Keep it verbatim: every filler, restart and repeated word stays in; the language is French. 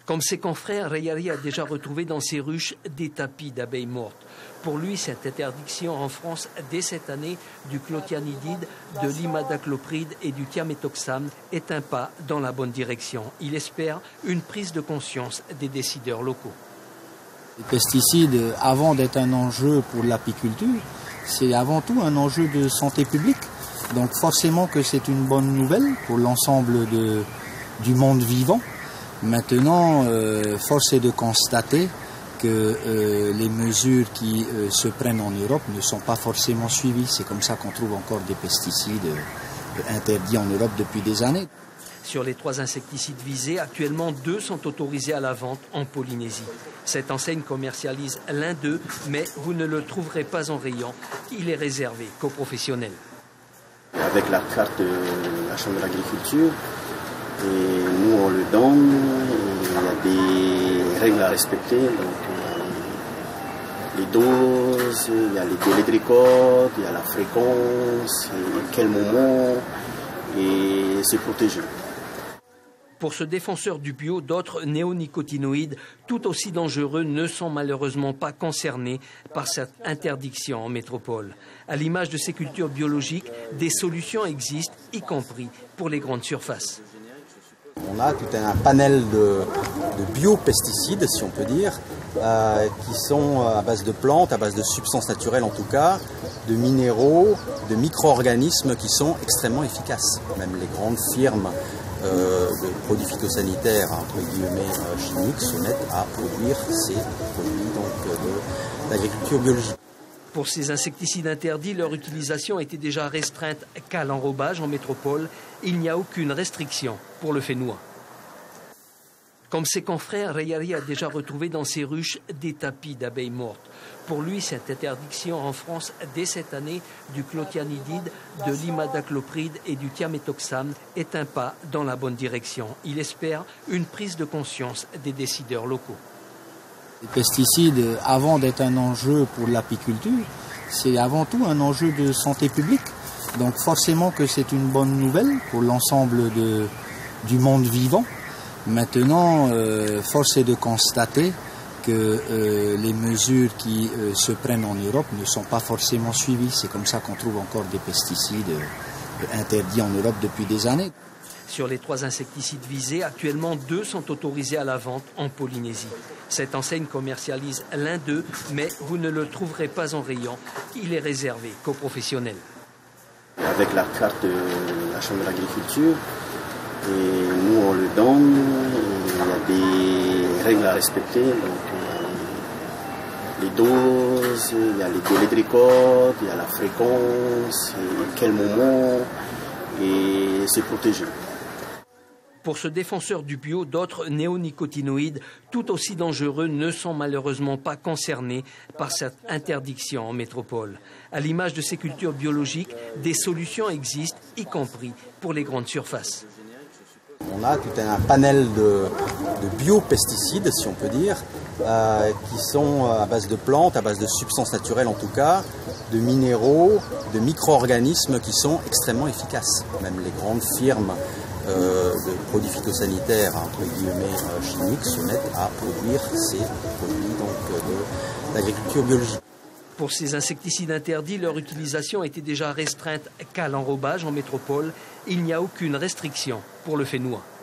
Comme ses confrères, Rayari a déjà retrouvé dans ses ruches des tapis d'abeilles mortes. Pour lui, cette interdiction en France dès cette année du clothianidide, de l'imidaclopride et du thiaméthoxam est un pas dans la bonne direction. Il espère une prise de conscience des décideurs locaux. Les pesticides, avant d'être un enjeu pour l'apiculture, c'est avant tout un enjeu de santé publique. Donc forcément que c'est une bonne nouvelle pour l'ensemble de, du monde vivant. Maintenant, euh, force est de constater que euh, les mesures qui euh, se prennent en Europe ne sont pas forcément suivies. C'est comme ça qu'on trouve encore des pesticides euh, interdits en Europe depuis des années. Sur les trois insecticides visés, actuellement deux sont autorisés à la vente en Polynésie. Cette enseigne commercialise l'un d'eux, mais vous ne le trouverez pas en rayon. Il est réservé qu'aux professionnels. Avec la carte de la Chambre d'agriculture, et nous on le donne, il y a des règles à respecter, donc les doses, il y a les délais de récolte, il y a la fréquence, et quel moment, et c'est protégé. Pour ce défenseur du bio, d'autres néonicotinoïdes tout aussi dangereux ne sont malheureusement pas concernés par cette interdiction en métropole. À l'image de ces cultures biologiques, des solutions existent, y compris pour les grandes surfaces. On a tout un panel de, de biopesticides, si on peut dire, euh, qui sont à base de plantes, à base de substances naturelles en tout cas, de minéraux, de micro-organismes qui sont extrêmement efficaces. Même les grandes firmes euh, de produits phytosanitaires, entre guillemets, euh, chimiques, se mettent à produire ces produits donc, de l'agriculture biologique. Pour ces insecticides interdits, leur utilisation était déjà restreinte qu'à l'enrobage en métropole. Il n'y a aucune restriction pour le fénois. Comme ses confrères, Rayari a déjà retrouvé dans ses ruches des tapis d'abeilles mortes. Pour lui, cette interdiction en France dès cette année du clothianidide, de l'imidaclopride et du thiaméthoxam est un pas dans la bonne direction. Il espère une prise de conscience des décideurs locaux. Les pesticides, avant d'être un enjeu pour l'apiculture, c'est avant tout un enjeu de santé publique. Donc forcément que c'est une bonne nouvelle pour l'ensemble de, du monde vivant. Maintenant, euh, force est de constater que euh, les mesures qui euh, se prennent en Europe ne sont pas forcément suivies. C'est comme ça qu'on trouve encore des pesticides euh, interdits en Europe depuis des années. Sur les trois insecticides visés, actuellement deux sont autorisés à la vente en Polynésie. Cette enseigne commercialise l'un d'eux, mais vous ne le trouverez pas en rayon. Il est réservé qu'aux professionnels. Avec la carte de la Chambre d'agriculture, et nous on le donne, il y a des règles à respecter, donc les doses, il y a les délais de récolte, il y a la fréquence, et quel moment, et c'est protégé. Pour ce défenseur du bio, d'autres néonicotinoïdes tout aussi dangereux ne sont malheureusement pas concernés par cette interdiction en métropole. À l'image de ces cultures biologiques, des solutions existent, y compris pour les grandes surfaces. On a tout un panel de, de biopesticides, si on peut dire, euh, qui sont à base de plantes, à base de substances naturelles en tout cas, de minéraux, de micro-organismes qui sont extrêmement efficaces. Même les grandes firmes euh, de produits phytosanitaires, entre guillemets, euh, chimiques, se mettent à produire ces produits donc, de l'agriculture biologique. Pour ces insecticides interdits, leur utilisation était déjà restreinte qu'à l'enrobage en métropole. Il n'y a aucune restriction pour le fénois.